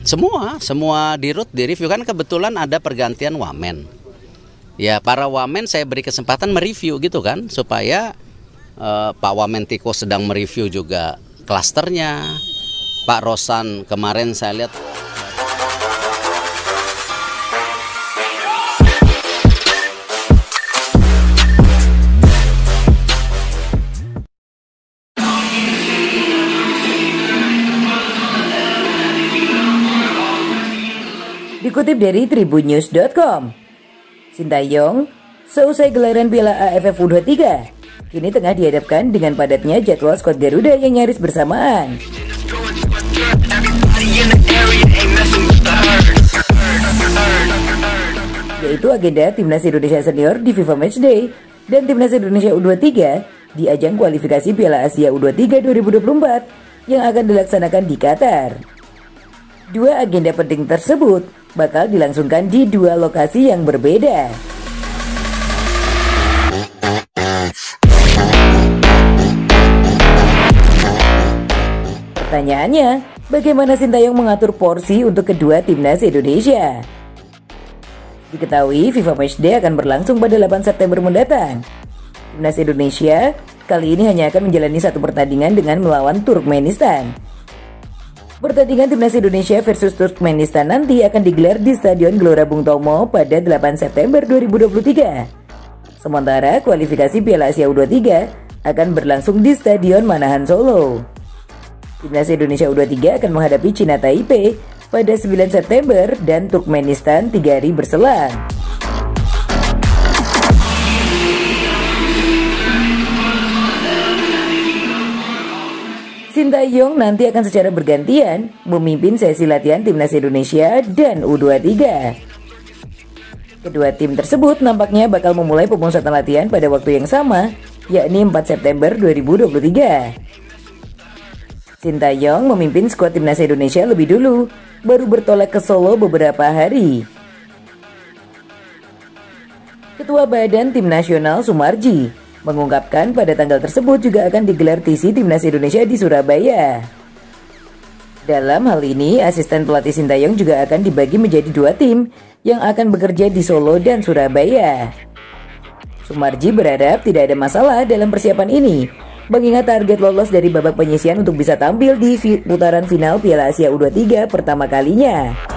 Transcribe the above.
Semua di root, di review, kan kebetulan ada pergantian wamen. Ya, para wamen saya beri kesempatan mereview gitu kan, supaya Pak Wamen Tiko sedang mereview juga klasternya. Pak Rosan kemarin saya lihat. Dikutip dari tribunnews.com, Sintayong seusai gelaran Piala AFF U23 kini tengah dihadapkan dengan padatnya jadwal skuad Garuda yang nyaris bersamaan. Yaitu agenda Timnas Indonesia Senior di FIFA Matchday dan Timnas Indonesia U23 di ajang kualifikasi Piala Asia U23 2024 yang akan dilaksanakan di Qatar. Dua agenda penting tersebut bakal dilangsungkan di dua lokasi yang berbeda. Pertanyaannya, bagaimana Sintayong mengatur porsi untuk kedua timnas Indonesia? Diketahui FIFA Matchday akan berlangsung pada 8 September mendatang. Timnas Indonesia kali ini hanya akan menjalani satu pertandingan dengan melawan Turkmenistan. Pertandingan Timnas Indonesia versus Turkmenistan nanti akan digelar di Stadion Gelora Bung Tomo pada 8 September 2023. Sementara kualifikasi Piala Asia U23 akan berlangsung di Stadion Manahan Solo. Timnas Indonesia U23 akan menghadapi Cina Taipei pada 9 September dan Turkmenistan 3 hari berselang. Sintayong nanti akan secara bergantian memimpin sesi latihan Timnas Indonesia dan U23. Kedua tim tersebut nampaknya bakal memulai pemusatan latihan pada waktu yang sama, yakni 4 September 2023. Sintayong memimpin skuad Timnas Indonesia lebih dulu, baru bertolak ke Solo beberapa hari. Ketua Badan Tim Nasional Sumarji mengungkapkan pada tanggal tersebut juga akan digelar TC Timnas Indonesia di Surabaya. Dalam hal ini, asisten pelatih Sintayong juga akan dibagi menjadi dua tim yang akan bekerja di Solo dan Surabaya. Sumarji berharap tidak ada masalah dalam persiapan ini, mengingat target lolos dari babak penyisihan untuk bisa tampil di putaran final Piala Asia U23 pertama kalinya.